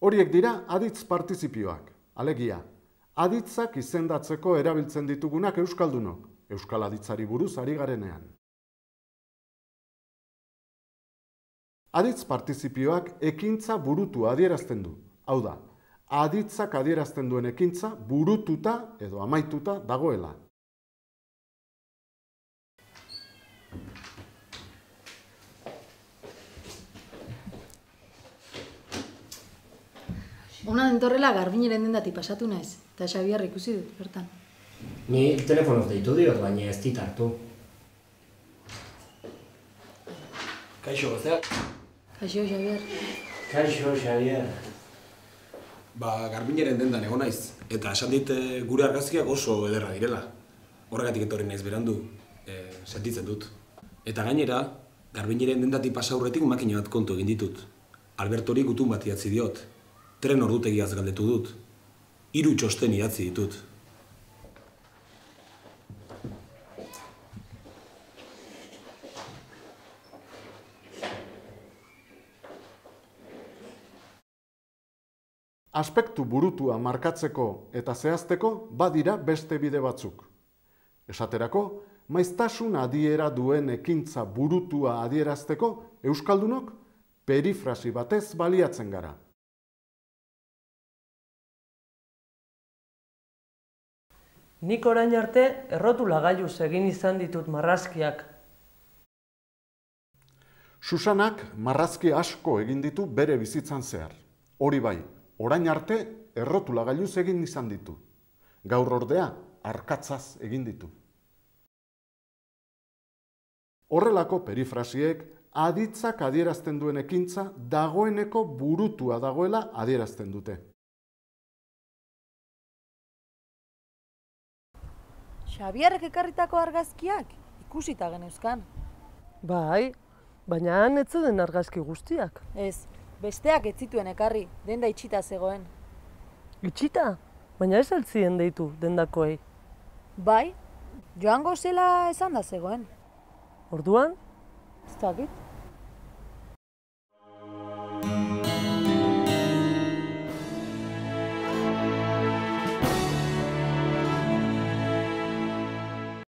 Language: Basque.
Horiek dira aditz partizipioak, alegia. Aditzak izendatzeko erabiltzen ditugunak euskaldunok, euskal aditzari buruz ari garenean. Aditz partizipioak ekintza burutua adierazten du. Hau da, aditzak adierazten duen ekintza burututa edo amaituta dagoela. Ona dentorrela Garbineren dendatik pasatu naiz, eta Xabier ikusi dut, bertan. Ni telefonoz deitu diot, baina ez dit hartu. Kaixo, gazteak? Kaixo, Xabier. Kaixo, Xabier. Garbineren dendan egon naiz, eta esan dit gure argazkiak oso ederra direla. Horregatik etorri naiz berandu, sentitzen dut. Eta gainera, Garbineren dendatik pasa aurretik makina bat kontu egin ditut. Albertori gutun bat idatzi diot. Tren ordutegiaz galdetu dut. 3 txosten idatzi ditut. Aspektu burutua markatzeko eta zehazteko badira beste bide batzuk. Esaterako, maiztasun adiera duen ekintza burutua adierazteko euskaldunok perifrasi batez baliatzen gara. Nik orain arte errotulagailuz egin izan ditut marrazkiak. Susanak marrazki asko egin ditu bere bizitzan zehar. Hori bai, orain arte errotulagailuz egin izan ditu. Gaur ordea, arkatzaz egin ditu. Horrelako perifrasiek aditzak adierazten duen ekintza dagoeneko burutua dagoela adierazten dute. Xabierrek ekarritako argazkiak ikusita geneuzkan. Bai, baina han ez zeuden argazki guztiak. Ez, besteak ez zituen ekarri, denda itxita zegoen. Itxita? Baina ez altzien deitu dendakoei. Bai, joango zela esan da zegoen. Orduan? Ez dakit.